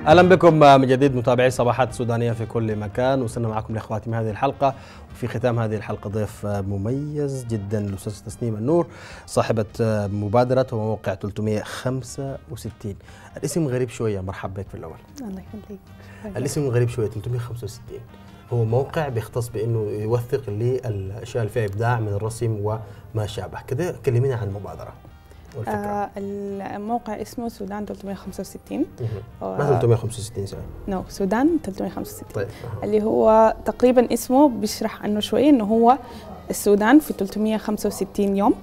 اهلا بكم من جديد متابعي صباحات سودانيه في كل مكان. وصلنا معكم لخواتم هذه الحلقه، وفي ختام هذه الحلقه ضيف مميز جدا الاستاذ تسنيم النور، صاحبه مبادره وموقع 365. الاسم غريب شويه، مرحب بك في الاول. الله يخليك. الاسم غريب شويه 365، هو موقع بيختص بانه يوثق للاشياء اللي فيها ابداع من الرسم وما شابه كذا. كلمينا عن المبادره والفكره. الموقع اسمه سودان 365. ما 365 سنه؟ نو، سودان 365. طيب. اللي هو تقريبا اسمه بيشرح عنه شويه، انه هو السودان في 365 يوم.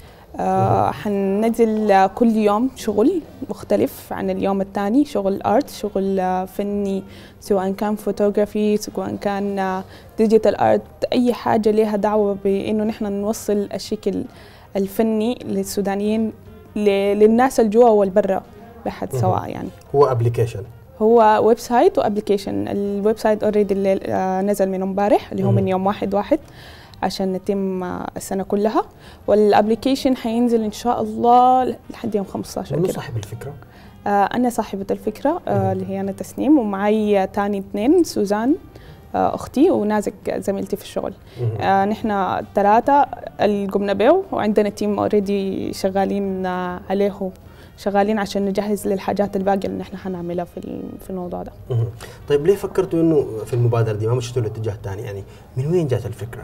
حننزل كل يوم شغل مختلف عن اليوم الثاني، شغل ارت، شغل فني، سواء كان فوتوغرافي، سواء كان ديجيتال ارت، اي حاجه لها دعوه بانه نحن نوصل الشكل الفني للسودانيين، للناس الجوا والبرا بحد سواء. يعني هو ابلكيشن، هو ويب سايت وابلكيشن. الويب سايت اوريدي اللي نزل من امبارح، اللي هو من يوم 1/1 عشان نتم السنه كلها، والابلكيشن حينزل ان شاء الله لحد يوم 15 من كده. صاحب الفكره؟ انا صاحبه الفكره، اللي هي انا تسنيم، ومعي تاني 2 سوزان اختي، ونازك زميلتي في الشغل. نحن 3 اللي قمنا به، وعندنا تيم اوريدي شغالين عليه، شغالين عشان نجهز للحاجات الباقيه اللي نحن حنعملها في الموضوع ده. طيب ليه فكرتوا انه في المبادره دي ما مشيتوا لاتجاه ثاني؟ يعني من وين جات الفكره؟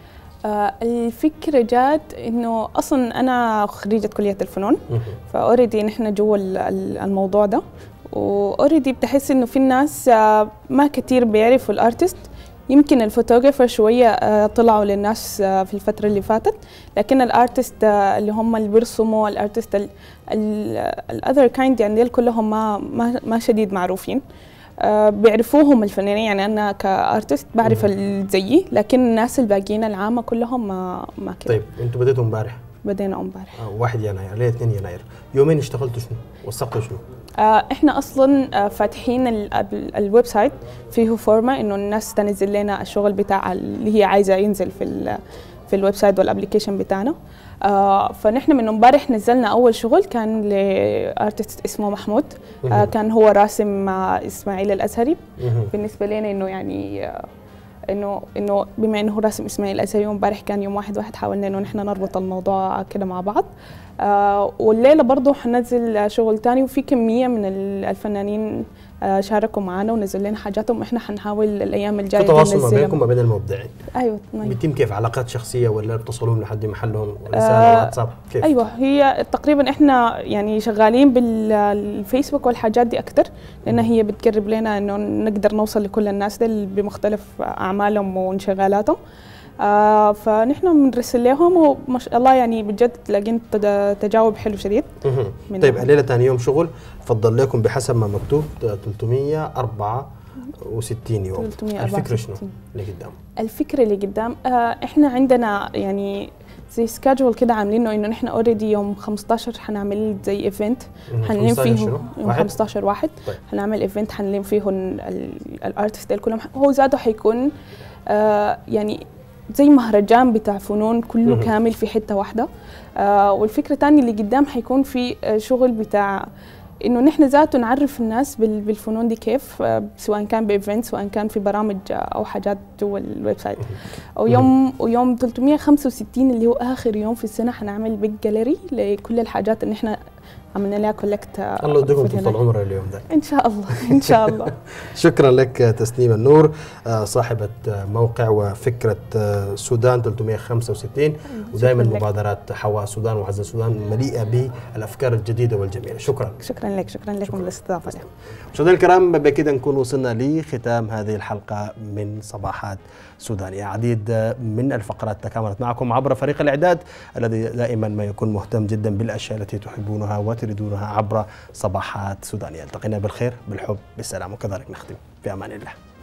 الفكره جات انه اصلا انا خريجه كليه الفنون، فاوريدي نحن جوا الموضوع ده، واوريدي بتحس انه في الناس ما كتير بيعرفوا الارتست. يمكن الفوتوغرافر شويه طلعوا للناس في الفتره اللي فاتت، لكن الارتست اللي هم اللي بيرسموا، الارتست الاذر كايند، يعني ديل كلهم ما شديد معروفين. بيعرفوهم الفنانين، يعني انا كارتست بعرف زيي، لكن الناس الباقيين العامه كلهم ما كده. طيب انتوا بديتوا امبارح؟ بدينا امبارح 1 يناير ل 2 يناير، يومين اشتغلتوا شنو؟ وثقتوا شنو؟ احنا اصلا فاتحين الويب سايت، فيه فورمه انه الناس تنزل لنا الشغل بتاع اللي هي عايزه ينزل في الويب سايت والابلكيشن بتاعنا. فنحن من امبارح نزلنا اول شغل، كان لارتست اسمه محمود. كان هو راسم اسماعيل الازهري. بالنسبه لنا انه يعني انه بما انه هو راسم اسماعيل الازهري، وامبارح كان يوم 1/1 حاولنا انه نحن نربط الموضوع كده مع بعض. والليله برضه حننزل شغل ثاني، وفي كميه من الفنانين شاركوا معنا ونزل لنا حاجاتهم. احنا حنحاول الايام الجايه في تواصل ما بينكم ما بين المبدعين؟ ايوه. بيتم كيف؟ علاقات شخصيه ولا بتصلون لحد محلهم رساله واتساب؟ كيف؟ ايوه، هي تقريبا احنا يعني شغالين بالفيسبوك والحاجات دي اكثر، لان هي بتقرب لنا انه نقدر نوصل لكل الناس دي بمختلف اعمالهم وانشغالاتهم. فنحن بنرسل لهم، وما شاء الله يعني بجد تلاقين تجاوب حلو شديد. طيب الليله ثاني يوم شغل، فضل لكم بحسب ما مكتوب 364 يوم. الفكره شنو اللي قدام؟ الفكره اللي قدام احنا عندنا يعني زي سكادجول كده عاملينه، انه نحن اوريدي يوم 15 حنعمل زي ايفنت حنلم فيه. يوم 15/1 طيب. حنعمل ايفنت حنلم فيه الارتست كلهم. هو ذاته حيكون يعني زي مهرجان بتاع فنون كله كامل في حته واحده. والفكره الثانيه اللي قدام حيكون في شغل بتاع انه نحن ذاته نعرف الناس بالفنون دي كيف، سواء كان بايفنت، سواء كان في برامج او حاجات جوا الويب سايت. ويوم 365 اللي هو اخر يوم في السنه حنعمل بيج جاليري لكل الحاجات اللي احنا عملنا لها كولكت. الله يديكم طول العمر اليوم ده ان شاء الله ان شاء الله. شكرا لك تسنيم النور، صاحبه موقع وفكره سودان 365، ودائما مبادرات حواء السودان وعز السودان مليئه بالافكار الجديده والجميله. شكرا لك، شكرا لكم للاستضافه. مشاهدينا الكرام، بكده نكون وصلنا لختام هذه الحلقه من صباحات سودانيه. عديد من الفقرات تكاملت معكم عبر فريق الاعداد الذي دائما ما يكون مهتم جدا بالاشياء التي تحبونها وتريدونها عبر صباحات سودانيه. التقينا بالخير، بالحب، بالسلام، وكذلك نختم في امان الله.